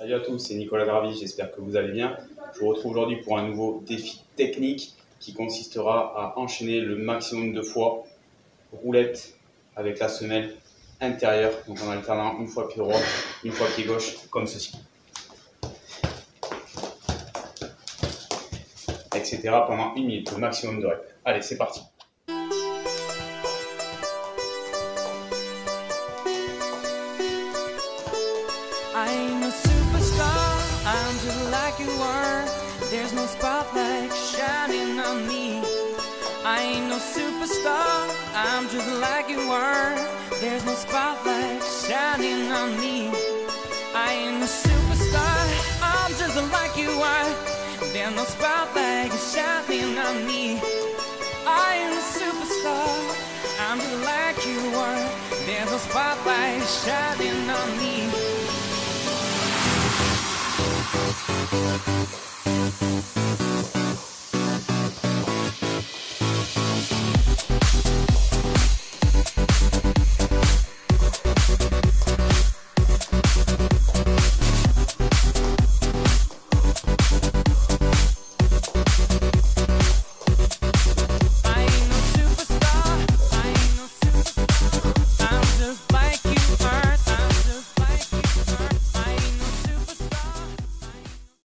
Salut à tous, c'est Nicolas Gravi, j'espère que vous allez bien. Je vous retrouve aujourd'hui pour un nouveau défi technique qui consistera à enchaîner le maximum de fois roulette avec la semelle intérieure, donc en alternant une fois pied droit, une fois pied gauche, comme ceci, etc. pendant 1 minute, le maximum de reps. Allez, c'est parti. I ain't no superstar, I'm just like you are. There's no spotlight shining on me. I ain't no superstar, I'm just like you are. There's no spotlight shining on me. I ain't no superstar, I'm just like you are. There's no spotlight shining on me. I ain't no superstar, I'm just like you are. There's no spotlight shining on me.